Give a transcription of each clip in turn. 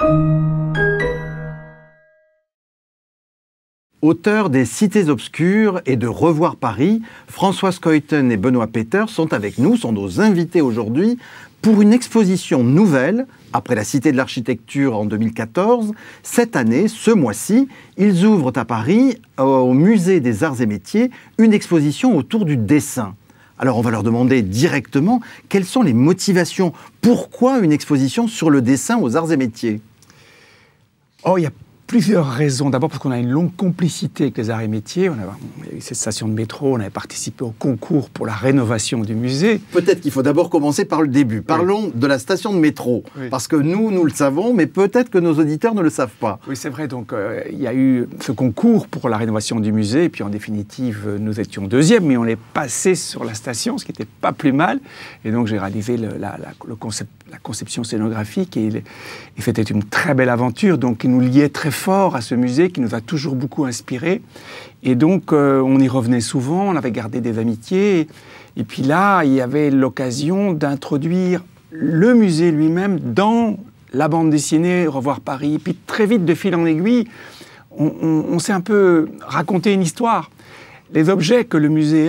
Auteurs des Cités obscures et de Revoir Paris, François Schoyten et Benoît Peter sont avec nous, sont nos invités aujourd'hui pour une exposition nouvelle, après la Cité de l'Architecture en 2014. Cette année, ce mois-ci, ils ouvrent à Paris, au Musée des Arts et Métiers, une exposition autour du dessin. Alors on va leur demander directement quelles sont les motivations. Pourquoi une exposition sur le dessin aux Arts et Métiers? Oh, il y a plusieurs raisons. D'abord parce qu'on a une longue complicité avec les arts et métiers. On a eu cette station de métro, on avait participé au concours pour la rénovation du musée. Peut-être qu'il faut d'abord commencer par le début. Parlons de la station de métro. Oui. Parce que nous le savons, mais peut-être que nos auditeurs ne le savent pas. Oui, c'est vrai. Donc, il y a eu ce concours pour la rénovation du musée. Et puis, en définitive, nous étions deuxième, mais on est passé sur la station, ce qui n'était pas plus mal. Et donc, j'ai réalisé la conception scénographique. Et c'était une très belle aventure. Donc, qui nous liait très fort à ce musée, qui nous a toujours beaucoup inspirés. Et donc, on y revenait souvent, on avait gardé des amitiés. Et puis là, il y avait l'occasion d'introduire le musée lui-même dans la bande dessinée Revoir Paris. Et puis très vite, de fil en aiguille, on s'est un peu raconté une histoire. Les objets que le musée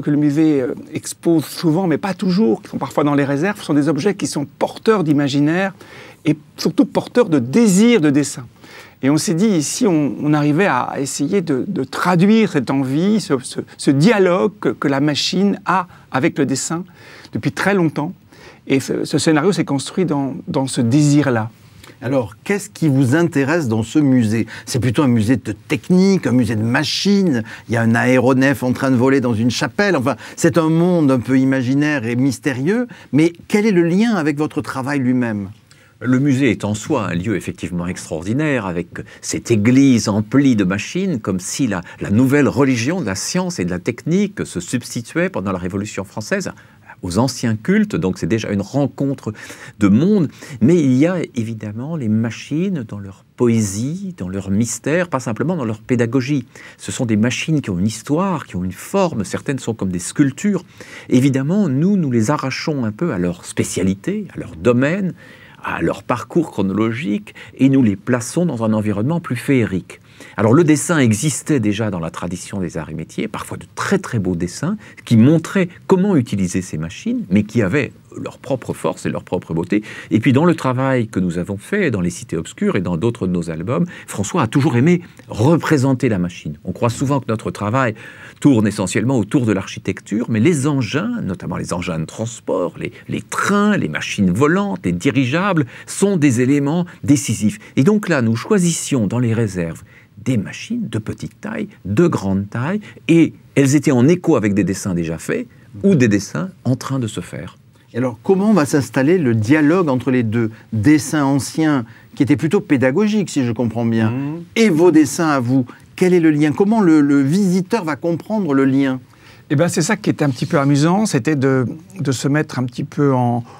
expose souvent, mais pas toujours, qui sont parfois dans les réserves, sont des objets qui sont porteurs d'imaginaire et surtout porteurs de désir de dessin. Et on s'est dit, si on arrivait à essayer de traduire cette envie, ce dialogue que la machine a avec le dessin depuis très longtemps. Et ce scénario s'est construit dans ce désir-là. Alors, qu'est-ce qui vous intéresse dans ce musée? C'est plutôt un musée de technique, un musée de machines. Il y a un aéronef en train de voler dans une chapelle. Enfin, c'est un monde un peu imaginaire et mystérieux. Mais quel est le lien avec votre travail lui-même? Le musée est en soi un lieu effectivement extraordinaire, avec cette église emplie de machines, comme si la nouvelle religion de la science et de la technique se substituait pendant la Révolution française aux anciens cultes. Donc c'est déjà une rencontre de monde. Mais il y a évidemment les machines dans leur poésie, dans leur mystère, pas simplement dans leur pédagogie. Ce sont des machines qui ont une histoire, qui ont une forme. Certaines sont comme des sculptures. Évidemment, nous les arrachons un peu à leur spécialité, à leur domaine, à leur parcours chronologique, et nous les plaçons dans un environnement plus féerique. Alors le dessin existait déjà dans la tradition des arts et métiers, parfois de très très beaux dessins, qui montraient comment utiliser ces machines, mais qui avaient leur propre force et leur propre beauté. Et puis dans le travail que nous avons fait dans les Cités obscures et dans d'autres de nos albums, François a toujours aimé représenter la machine. On croit souvent que notre travail tourne essentiellement autour de l'architecture, mais les engins, notamment les engins de transport, les trains, les machines volantes, les dirigeables, sont des éléments décisifs. Et donc là, nous choisissions dans les réserves des machines de petite taille, de grande taille, et elles étaient en écho avec des dessins déjà faits ou des dessins en train de se faire. Et alors, comment va s'installer le dialogue entre les deux dessins anciens, qui étaient plutôt pédagogiques, si je comprends bien, et vos dessins à vous? Quel est le lien? Comment le visiteur va comprendre le lien? Eh bien, c'est ça qui était un petit peu amusant, c'était de se mettre un petit peu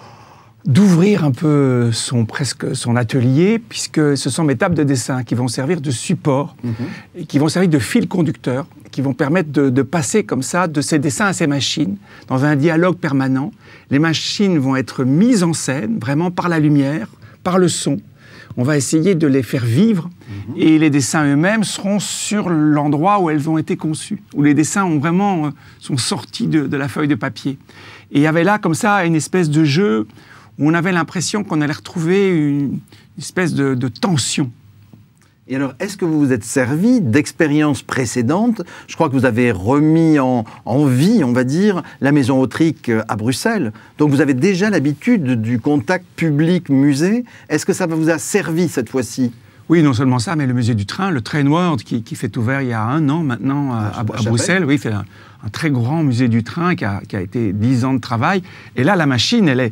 d'ouvrir un peu son atelier, puisque ce sont mes tables de dessin qui vont servir de support, et qui vont servir de fil conducteur, qui vont permettre de passer comme ça de ces dessins à ces machines, dans un dialogue permanent. Les machines vont être mises en scène, vraiment par la lumière, par le son. On va essayer de les faire vivre, et les dessins eux-mêmes seront sur l'endroit où elles ont été conçues, où les dessins sont sortis de la feuille de papier. Et il y avait là, comme ça, une espèce de jeu où on avait l'impression qu'on allait retrouver une espèce de tension. Et alors, est-ce que vous vous êtes servi d'expériences précédentes? Je crois que vous avez remis en vie, on va dire, la Maison Autric à Bruxelles. Donc vous avez déjà l'habitude du contact public-musée. Est-ce que ça vous a servi cette fois-ci? Oui, non seulement ça, mais le musée du train, le Train World, qui s'est ouvert il y a 1 an maintenant à Bruxelles. Oui, c'est un très grand musée du train qui a été 10 ans de travail. Et là, la machine, elle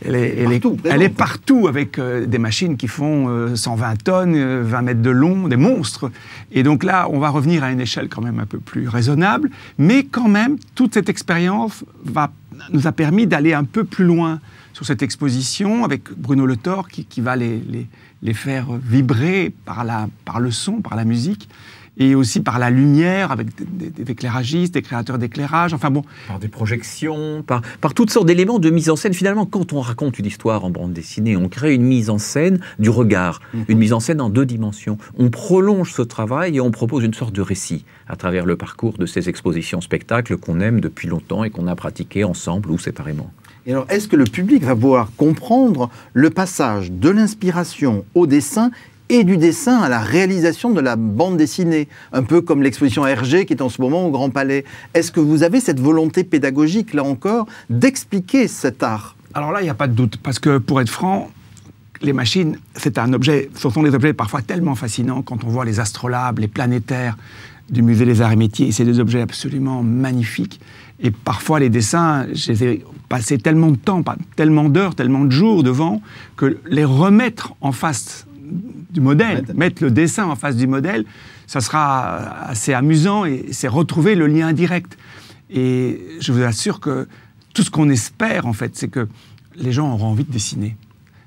est partout avec des machines qui font 120 tonnes, 20 mètres de long, des monstres. Et donc là, on va revenir à une échelle quand même un peu plus raisonnable. Mais quand même, toute cette expérience nous a permis d'aller un peu plus loin sur cette exposition avec Bruno Le Thor qui va les faire vibrer par le son, par la musique. et aussi par la lumière, avec des éclairagistes, des créateurs d'éclairage, enfin bon. Par des projections, par toutes sortes d'éléments de mise en scène. Finalement, quand on raconte une histoire en bande dessinée, on crée une mise en scène du regard, une mise en scène en 2 dimensions. On prolonge ce travail et on propose une sorte de récit à travers le parcours de ces expositions spectacles qu'on aime depuis longtemps et qu'on a pratiqué ensemble ou séparément. Et alors, est-ce que le public va pouvoir comprendre le passage de l'inspiration au dessin et du dessin à la réalisation de la bande dessinée, un peu comme l'exposition Hergé qui est en ce moment au Grand Palais? Est-ce que vous avez cette volonté pédagogique, là encore, d'expliquer cet art? Alors là, il n'y a pas de doute, parce que pour être franc, les machines, ce sont des objets parfois tellement fascinants quand on voit les astrolabes, les planétaires du musée des Arts et Métiers. C'est des objets absolument magnifiques. Et parfois, les dessins, je les ai passés tellement de temps, tellement d'heures, tellement de jours devant, que les remettre en face du modèle, mettre le dessin en face du modèle, ça sera assez amusant et c'est retrouver le lien direct. Et je vous assure que tout ce qu'on espère, en fait, c'est que les gens auront envie de dessiner,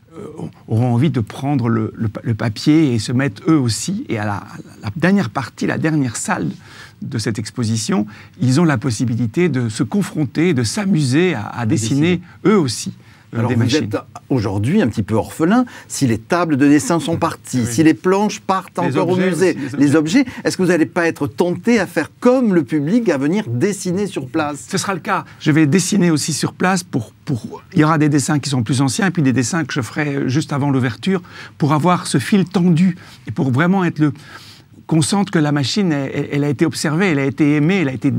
auront envie de prendre le papier et se mettre eux aussi. Et à la dernière partie, la dernière salle de cette exposition, ils ont la possibilité de se confronter, de s'amuser à dessiner eux aussi. Alors vous êtes aujourd'hui un petit peu orphelin si les tables de dessin sont parties, si les planches partent encore au musée, les objets, est-ce que vous n'allez pas être tenté à faire comme le public, à venir dessiner sur place? Ce sera le cas. Je vais dessiner aussi sur place il y aura des dessins qui sont plus anciens et puis des dessins que je ferai juste avant l'ouverture pour avoir ce fil tendu et pour vraiment qu'on sente que la machine, elle a été observée, elle a été aimée, elle a été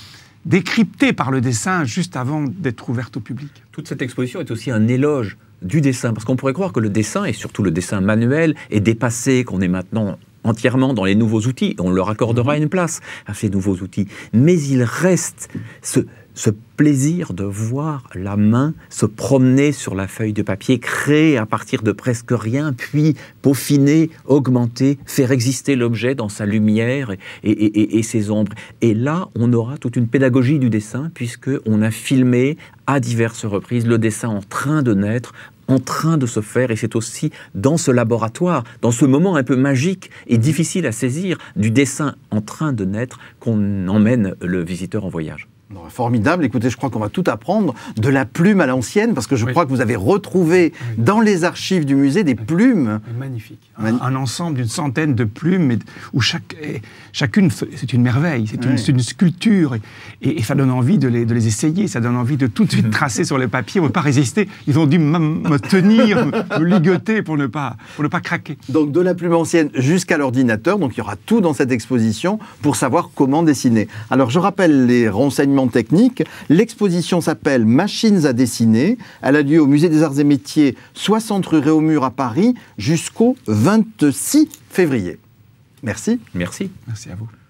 décryptée par le dessin juste avant d'être ouverte au public. Toute cette exposition est aussi un éloge du dessin, parce qu'on pourrait croire que le dessin, et surtout le dessin manuel, est dépassé, qu'on est maintenant entièrement dans les nouveaux outils. On leur accordera une place à ces nouveaux outils. Mais il reste ce plaisir de voir la main se promener sur la feuille de papier, créer à partir de presque rien, puis peaufiner, augmenter, faire exister l'objet dans sa lumière et ses ombres. Et là, on aura toute une pédagogie du dessin, puisqu'on a filmé à diverses reprises le dessin en train de naître, en train de se faire, et c'est aussi dans ce laboratoire, dans ce moment un peu magique et difficile à saisir du dessin en train de naître qu'on emmène le visiteur en voyage. Formidable, écoutez, je crois qu'on va tout apprendre de la plume à l'ancienne, parce que je crois que vous avez retrouvé dans les archives du musée des plumes. Magnifique. Un ensemble d'une centaine de plumes, où chacune, c'est une merveille, c'est une sculpture, et ça donne envie de les essayer, ça donne envie de tout de suite tracer sur le papier, on ne peut pas résister, ils ont dû me tenir, me ligoter pour ne pas craquer. Donc de la plume ancienne jusqu'à l'ordinateur, donc il y aura tout dans cette exposition pour savoir comment dessiner. Alors je rappelle les renseignements technique. L'exposition s'appelle Machines à dessiner. Elle a lieu au Musée des Arts et Métiers, 60 rue Réaumur à Paris, jusqu'au 26 février. Merci. Merci. Merci à vous.